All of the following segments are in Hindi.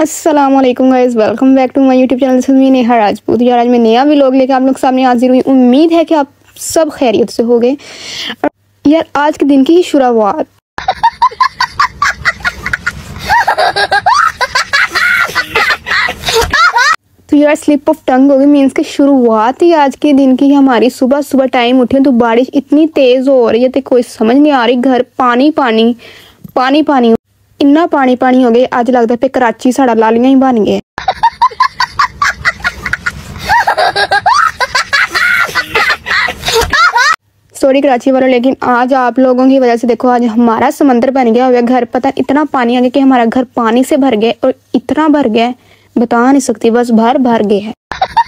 अस्सलाम वालेकुम guys, welcome back to my YouTube channel. This is me Neha Rajput. यार आज मैं नया व्लॉग लेकर आप लोग के सामने हाजिर हुई। उम्मीद है कि आप सब खैरियत से हो गए। यार आज के दिन की शुरुआत तो यार स्लिप ऑफ टंग हो गई, मीन्स की शुरुआत ही आज के दिन की हमारी। सुबह सुबह टाइम उठे तो बारिश इतनी तेज हो रही है तो कोई समझ नहीं आ रही। घर पानी पानी पानी पानी, इन्ना पानी पानी हो गया। आज लगता है कराची साड़ा लालियां ही बन गए। सॉरी कराची वालों, लेकिन आज आप लोगों की वजह से देखो आज हमारा समंदर बन गया हुआ घर। पता इतना पानी आ गया कि हमारा घर पानी से भर गया, और इतना भर गया बता नहीं सकती, बस भर भर गया है।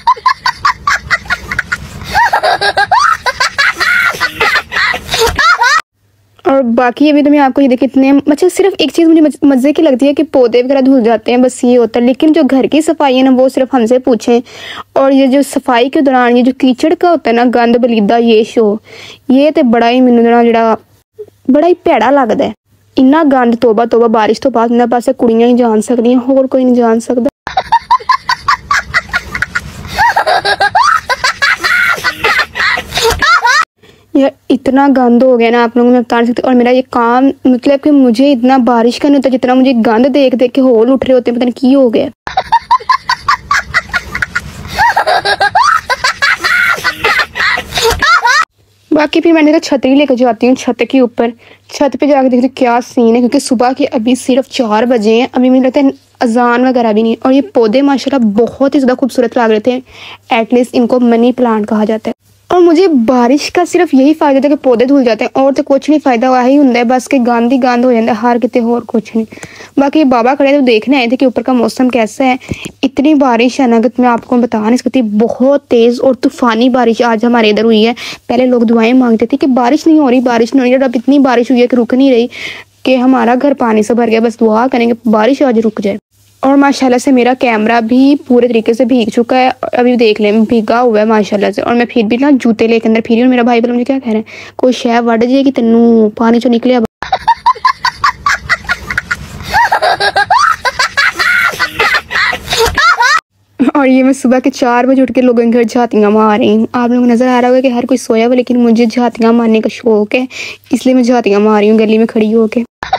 और बाकी अभी तो मैं आपको ये देखिए इतने अच्छा, सिर्फ एक चीज़ मुझे मज़े की लगती है कि पौधे वगैरह धुल जाते हैं, बस ये होता है। लेकिन जो घर की सफाई है ना वो सिर्फ हमसे पूछें। और ये जो सफाई के दौरान ये जो कीचड़ का होता है ना, गंद बलीदा ये शो, ये तो बड़ा ही मैनू जरा बड़ा ही भैड़ा लगता है। इन्ना गंद तोबा तोबा, बारिश तो बाद ना बस कुड़ियां ही जान सकदियां, होर कोई नहीं जान सकता। यार इतना गंद हो गया ना, आप लोगों में बता नहीं सकते। और मेरा ये काम मतलब कि मुझे इतना बारिश का नहीं होता जितना मुझे गंद देख देख के होल उठ रहे होते हैं, पता नहीं की हो गया। बाकी फिर मैंने तो छतरी लेकर जाती हूँ छत के ऊपर। छत पे जाकर देखती हूँ क्या सीन है, क्योंकि सुबह के अभी सिर्फ 4 बजे हैं। अभी मुझे लगता है अजान वगैरह भी नहीं। और ये पौधे माशाल्लाह बहुत ही ज़्यादा खूबसूरत लग रहे थे। एटलीस्ट इनको मनी प्लांट कहा जाता है। और मुझे बारिश का सिर्फ यही फायदा था कि पौधे धुल जाते हैं, और तो कुछ नहीं फायदा वही होंगे, बस के गंद ही गंद हो जाता है हर कितने, और कुछ नहीं। बाकी बाबा खड़े तो देखने आए थे कि ऊपर का मौसम कैसा है। इतनी बारिश है ना कि मैं आपको बता नहीं सकती, बहुत तेज़ और तूफानी बारिश आज हमारे इधर हुई है। पहले लोग दुआएं मांगते थे कि बारिश नहीं हो रही, बारिश नहीं हो रही। अब इतनी बारिश हुई है कि रुक नहीं रही, कि हमारा घर पानी से भर गया। बस दुआ करेंगे बारिश आज रुक जाए। और माशाल्लाह से मेरा कैमरा भी पूरे तरीके से भीग चुका है, अभी देख लें भीगा हुआ है माशाल्लाह से। और मैं फिर भी ना जूते लेके अंदर फिर, और मेरा भाई बोला मुझे क्या कह रहे हैं, कोई शह वड़ जाएगी तेनू पानी चो निकले। और ये मैं सुबह के 4 बजे उठ के लोगों के घर झातियाँ मार रही हूँ। आप लोगों को नजर आ रहा होगा कि हर कोई सोया हुआ, लेकिन मुझे झातियाँ मारने का शौक है, इसलिए मैं झातियाँ मार रही हूँ गली में खड़ी होके।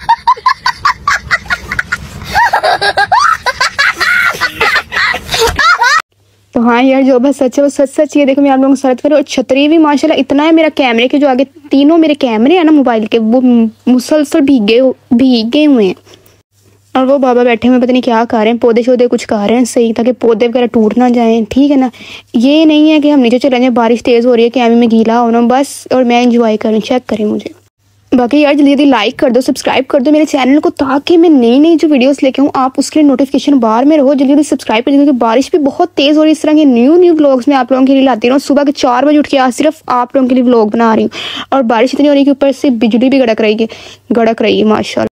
तो हाँ यार जो बस सच है वो सच सच। ये देखो मैं आप लोगों को सरत करूँ। और छतरी भी माशाल्लाह इतना है, मेरा कैमरे के जो आगे तीनों मेरे कैमरे हैं ना मोबाइल के, वो मुसलसल भीगे हुए हैं। और वो बाबा बैठे हुए पता नहीं क्या कर रहे हैं, पौधे शौधे कुछ कर रहे हैं सही, ताकि पौधे वगैरह टूट ना जाएं, ठीक है ना। ये नहीं है कि हम नीचे चले जाएं, बारिश तेज़ हो रही है कि में गीला होना बस, और मैं इंजॉय करूँ। चेक करें मुझे। बाकी यार जल्दी जल्दी लाइक कर दो, सब्सक्राइब कर दो मेरे चैनल को, ताकि मैं नई नई जो वीडियोस लेके आऊँ आप उसके लिए नोटिफिकेशन बार में रहो। जल्दी जल्दी सब्सक्राइब कर दो, क्योंकि बारिश भी बहुत तेज़ हो रही है। इस तरह के न्यू व्लॉग्स मैं आप लोगों के लिए लाती हूँ। सुबह के 4 बजे उठ के आज सिर्फ आप लोगों के लिए व्लॉग बना रही हूँ। और बारिश इतनी हो रही है कि ऊपर से बिजली भी गड़क रही है माशाल्लाह।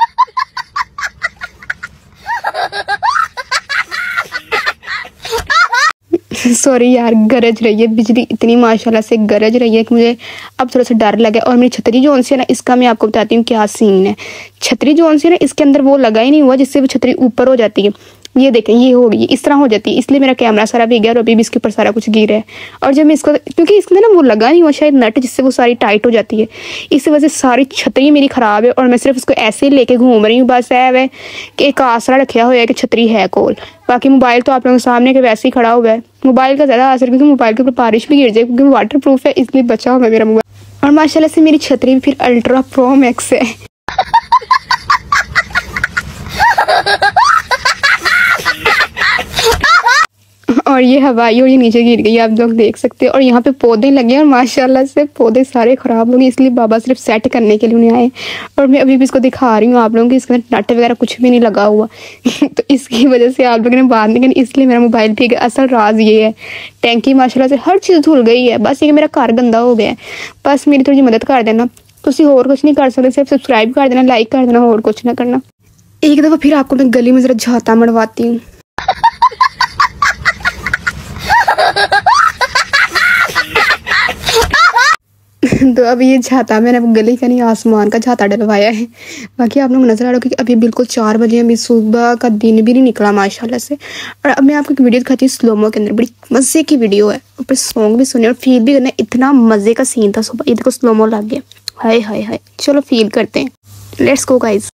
सॉरी यार, गरज रही है बिजली, इतनी माशाल्लाह से गरज रही है कि मुझे अब थोड़ा सा डर लगा। और मेरी छतरी जो सी है ना, इसका मैं आपको बताती हूँ क्या सीन है। छतरी जो सी है ना, इसके अंदर वो लगा ही नहीं हुआ जिससे वो छतरी ऊपर हो जाती है। ये देखें ये होगी, इस तरह हो जाती है, इसलिए मेरा कैमरा सारा भीग गया और अभी भी इसके ऊपर सारा कुछ गिर है। और जब मैं इसको, क्योंकि इसमें ना वो लगा नहीं हुआ शायद नट, जिससे वो सारी टाइट हो जाती है, इस वजह से सारी छतरी मेरी ख़राब है। और मैं सिर्फ इसको ऐसे ही लेके घूम रही हूँ, बस है कि एक आसरा रखा हुआ है कि छतरी है कोल। बाकी मोबाइल तो आप लोगों के सामने के वैसे ही खड़ा हुआ है। मोबाइल का ज़्यादा असर, क्योंकि मोबाइल के ऊपर बारिश भी गिर जाए, क्योंकि वाटर प्रूफ है, इसलिए बचा हुआ है मेरा मोबाइल। और माशाल्लाह से मेरी छतरी भी फिर अल्ट्रा प्रो मैक्स है। और ये हवाई और ये नीचे गिर गई, आप लोग देख सकते हैं। और यहाँ पे पौधे लगे और माशाल्लाह से पौधे सारे ख़राब हो गए, इसलिए बाबा सिर्फ सेट करने के लिए उन्हें आए। और मैं अभी भी इसको दिखा रही हूँ आप लोगों को, इसके अंदर नट वगैरह कुछ भी नहीं लगा हुआ। तो इसकी वजह से आप लोगों ने बात नहीं करी, इसलिए मेरा मोबाइल भी गया। असल राज ये है, टैंकी माशाल्लाह से हर चीज़ धुल गई है, बस ये मेरा घर गंदा हो गया है। बस मेरी थोड़ी मदद कर देना, तुसी और कुछ नहीं कर सकते, सिर्फ सब्सक्राइब कर देना, लाइक कर देना, और कुछ ना करना। एक दफ़ा फिर आपको मैं गली में ज़रा झाता मरवाती हूँ। दुआ अभी ये छाता मैंने गली का नहीं आसमान का छाता डलवाया है। बाकी आप लोग नजर आ रहे हो कि अभी बिल्कुल 4 बजे, अभी सुबह का दिन भी नहीं निकला माशाल्लाह से। और अब मैं आपको एक वीडियो दिखाती हूँ स्लोमो के अंदर, बड़ी मज़े की वीडियो है, ऊपर सॉन्ग भी सुने और फील भी करना। इतना मज़े का सीन था सुबह, ये देखो स्लोमो लग गया। हाय हाय हाय, चलो फील करते हैं, लेट्स गो गाइस।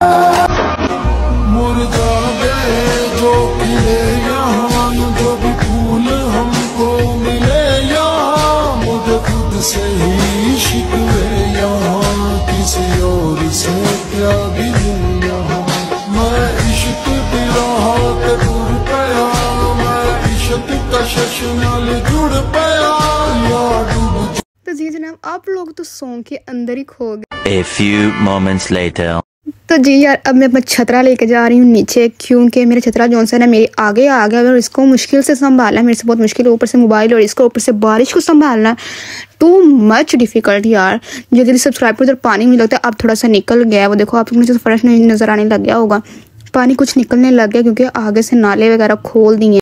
तो जी जनाब, आप लोग तो सॉन्ग के अंदर ही खो गए। A few moments later. तो जी यार, अब मैं अपना छतरा लेके जा रही हूँ नीचे, क्योंकि मेरा छतरा जॉनसन है मेरे आगे आ गया और इसको मुश्किल से संभालना, मेरे से बहुत मुश्किल है। ऊपर से मोबाइल और इसको ऊपर से बारिश को संभालना, टू मच डिफिकल्ट यार। जल्दी सब्सक्राइब कर, उधर पानी मुझे लगता है अब थोड़ा सा निकल गया है। वो देखो आप लोगों से फर्श नहीं नजर आने लग गया होगा, पानी कुछ निकलने लग गया क्योंकि आगे से नाले वगैरह खोल दिए।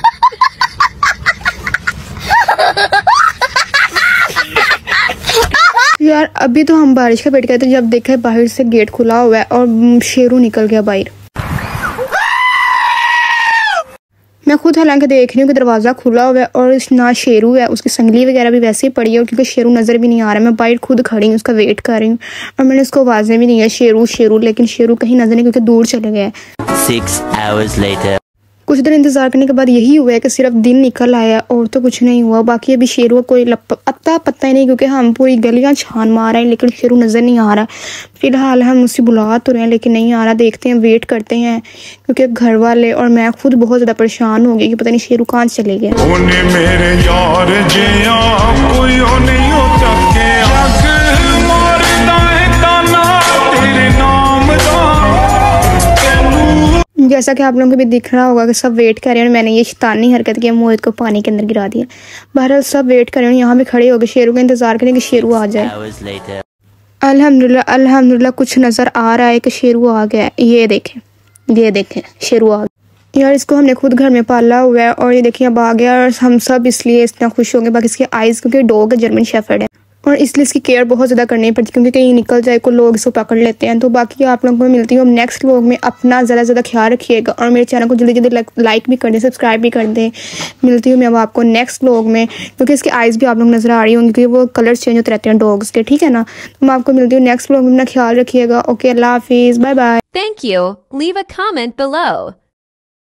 यार अभी तो हम बारिश का वेट करते थे, जब देखा है बाहर से गेट खुला हुआ है और शेरू निकल गया बाहर। मैं खुद हालांकि देख रही हूँ कि दरवाज़ा खुला हुआ है और ना शेरू है, उसकी संगली वगैरह भी वैसे ही पड़ी है, और क्योंकि शेरू नज़र भी नहीं आ रहा, मैं बाहर खुद खड़ी हूँ, उसका वेट कर रही हूँ। और मैंने उसको आवाज़ें भी दी है शेरू शेरू, लेकिन शेरू कहीं नजर नहीं, क्योंकि दूर चले गए। 6 hours later. कुछ देर इंतजार करने के बाद यही हुआ है कि सिर्फ दिन निकल आया और तो कुछ नहीं हुआ। बाकी अभी शेरू का कोई अत्ता पत्ता ही नहीं, क्योंकि हम पूरी गलियां छान मार रहे हैं लेकिन शेरू नज़र नहीं आ रहा। फिलहाल हम उससे बुला तो रहे हैं लेकिन नहीं आ रहा, देखते हैं, वेट करते हैं, क्योंकि घर वाले और मैं खुद बहुत ज़्यादा परेशान हो गई कि पता नहीं शेरू कहाँ चले गए। जैसा कि आप लोगों को भी दिख रहा होगा कि सब वेट कर रहे हैं, मैंने ये शैतानी हरकत की, मोहित को पानी के अंदर गिरा दिया। बहरहाल सब वेट कर रहे हैं, यहाँ पे खड़े हो गए शेरू का इंतजार करें कि शेरू आ जाए। अल्हम्दुलिल्लाह अल्हम्दुलिल्लाह कुछ नज़र आ रहा है कि शेरू आ गया। ये देखें शेरू आ गया। यार इसको हमने खुद घर में पाला हुआ है और ये देखिए अब आ गया, और हम सब इसलिए इतना खुश हो गए। बाकी इसके आइज़, क्योंकि डॉग जर्मन शेफर्ड है और इसलिए इसकी केयर बहुत ज़्यादा करनी पड़ती है, क्योंकि कहीं निकल जाए को लोग इसको पकड़ लेते हैं। तो बाकी आप लोगों को मिलती हूँ नेक्स्ट व्लॉग में, अपना ज़्यादा ख्याल रखिएगा और मेरे चैनल को जल्दी जल्दी लाइक भी कर दें, सब्सक्राइब भी कर दें। मिलती हूँ मैं अब आपको नेक्स्ट व्लॉग में, क्योंकि इसकी आइज़ भी आप लोग नज़र आ रही होंगी, क्योंकि वो कलर चेंज होते रहते हैं डॉग्स के, ठीक है ना। तो मैं आपको मिलती हूँ नेक्स्ट व्लॉग में, अपना ख्याल रखिएगा। ओके, अल्लाह हाफिज़, bye bye. Thank you. Leave a comment below.